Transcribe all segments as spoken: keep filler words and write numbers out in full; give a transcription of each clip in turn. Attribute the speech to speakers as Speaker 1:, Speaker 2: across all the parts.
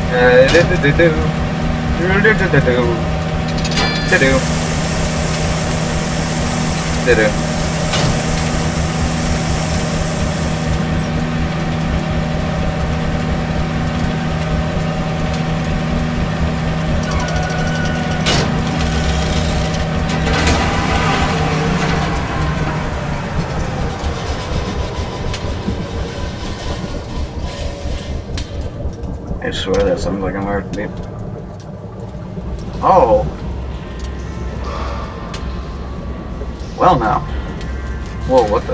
Speaker 1: Uh, do do do do do do do do do do do. I swear that sounds like I'm hard to beat. Oh! Well now. Whoa, what the?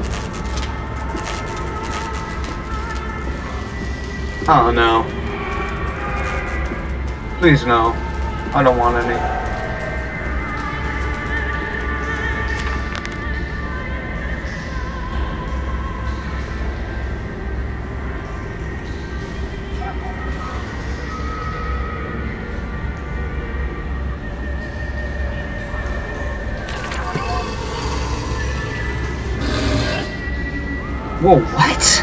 Speaker 1: Oh no. Please no. I don't want any. Whoa, what?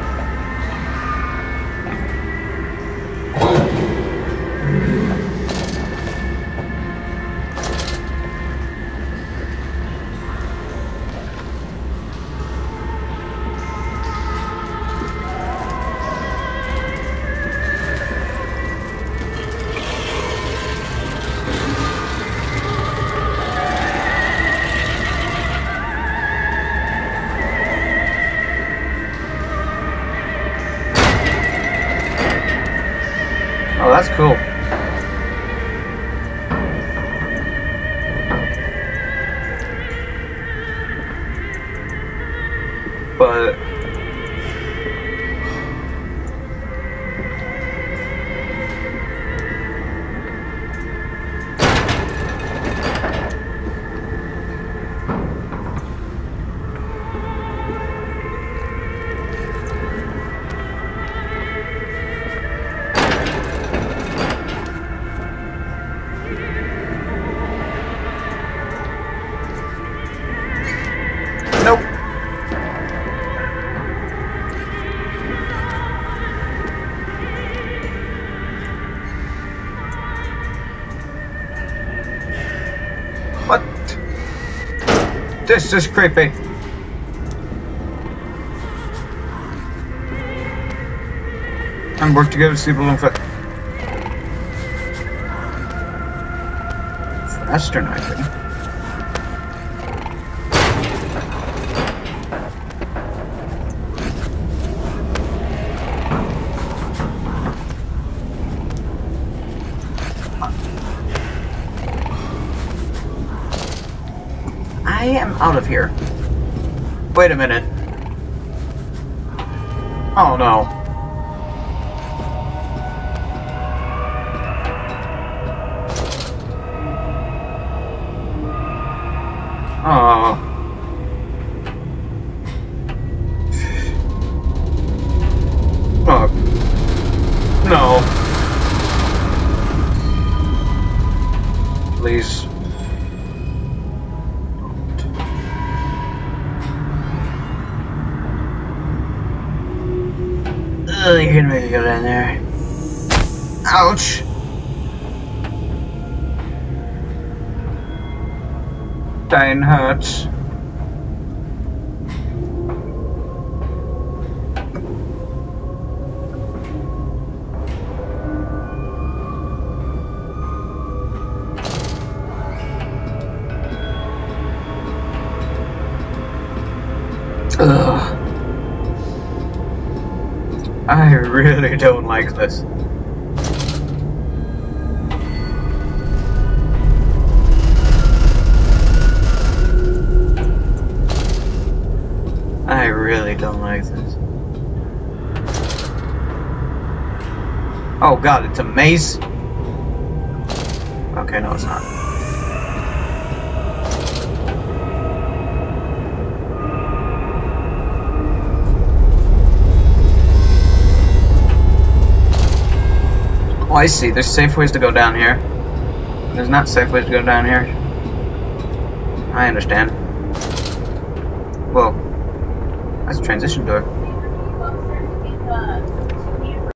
Speaker 1: Oh, that's cool. But nope. What? This is creepy. And work together to see balloon fit. Faster knifing. I am out of here. Wait a minute. Oh no. Oh. Oh. No. Please. Oh, you're gonna make me go down there. Ouch! Dying hurts. Ugh. I really don't like this. I really don't like this. Oh god, it's a maze? Okay, no it's not. Oh, I see. There's safe ways to go down here. There's not safe ways to go down here. I understand. Whoa. That's a transition door.